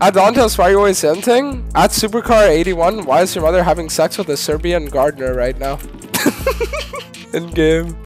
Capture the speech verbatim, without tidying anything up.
At Dantes, why are you always hinting? At Supercar eighty-one, why is your mother having sex with a Serbian gardener right now? In game.